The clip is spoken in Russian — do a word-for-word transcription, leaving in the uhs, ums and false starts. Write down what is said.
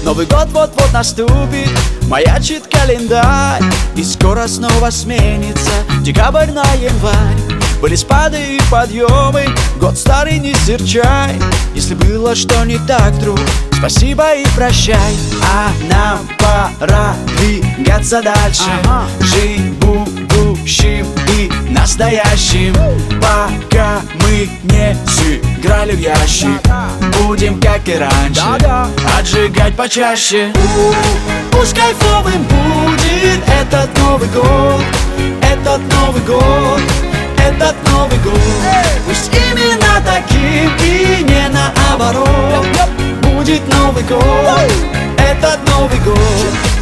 Новый год вот-вот наступит, маячит календарь, и скоро снова сменится декабрь на январь. Были спады и подъемы, год старый не серчай. Если было что не так, друг, спасибо и прощай. А нам пора двигаться дальше, ага. Жить будущим и настоящим. Пока мы не сыграли в ящик, будем, как и раньше, да-да, отжигать почаще. Пусть кайфовым будет этот Новый год, этот Новый год, этот Новый год. Пусть именно таким и не наоборот будет Новый год, этот Новый год.